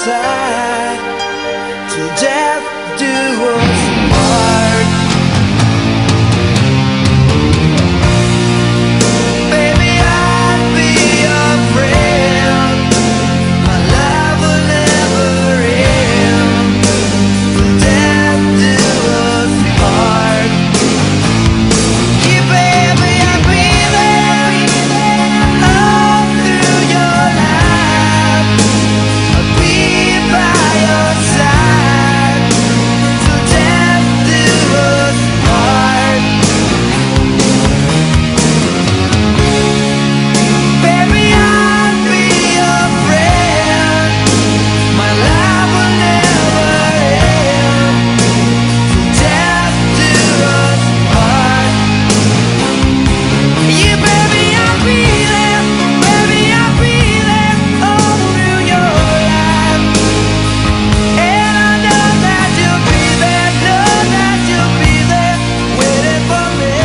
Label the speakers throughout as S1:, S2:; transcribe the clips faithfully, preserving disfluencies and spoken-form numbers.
S1: side till death do us part. Baby, I'll be your friend. My love will never end till death do us part. Yeah, baby, I'll be there all through your life. I'll be by your side till death do us part. Baby, I'll be your friend. My love will never end till death do us part. Yeah, baby, I'll be there. Baby, I'll be there all through your life. And I know that you'll be there, know that you'll be there waiting for me.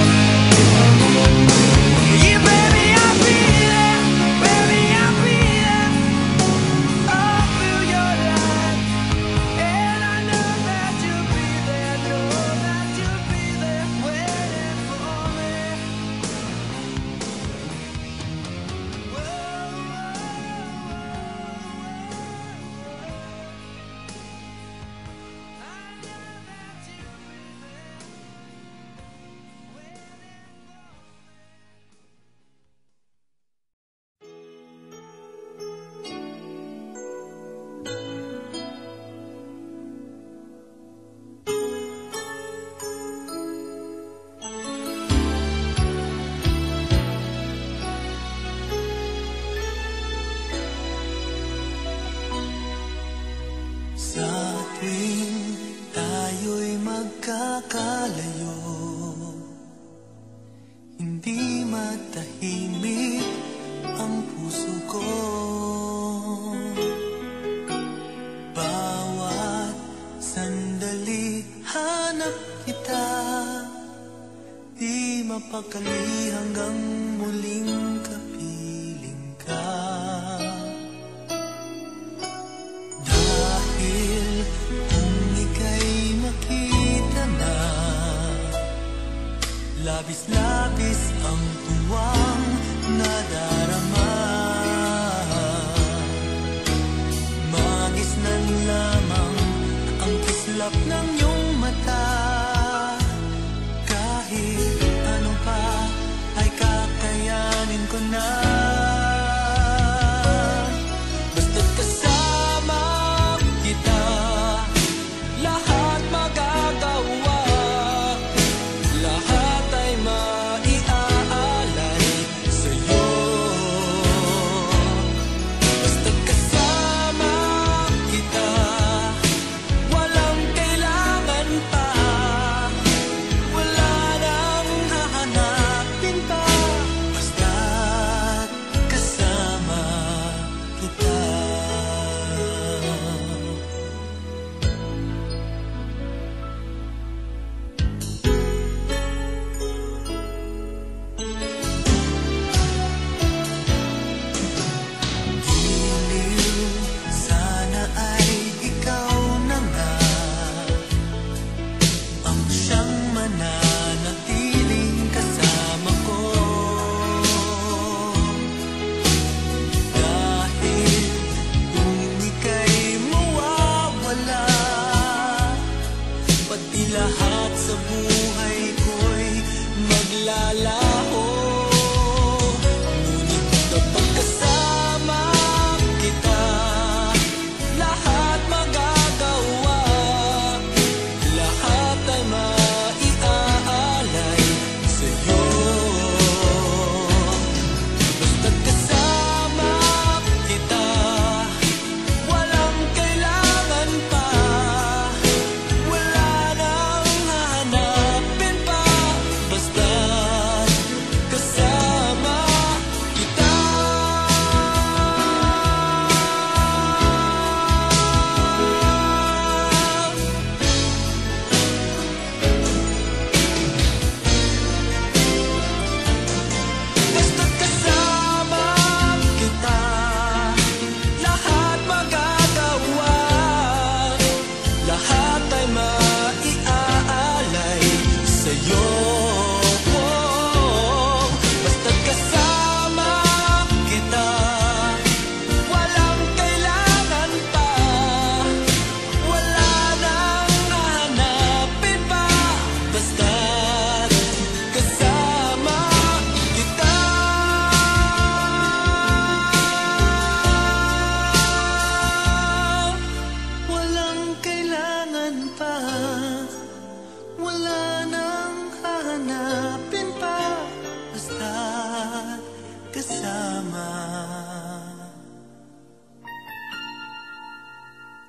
S1: Yeah, baby, I'll be there. Baby, I'll be there all through your life. And I know that you'll be there, know that you'll be there waiting for me.
S2: Sa tuwing tayo'y magkakalayo, hindi matahimik ang puso ko. Bawat sandali hanap kita, di mapakali hanggang muling kapiling ka. Dahil kung ika'y makita na, labis-labis ang tuwang nadarama. Magisnan lamang ang kislap ng iyong mata. Kahit ano pa ay kakayanin ko na. Basta't kasama kita, lahat magagawa. Lahat ay maiaalay sa'yo. Basta't kasama kita, walang kailangan pa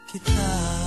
S2: kita.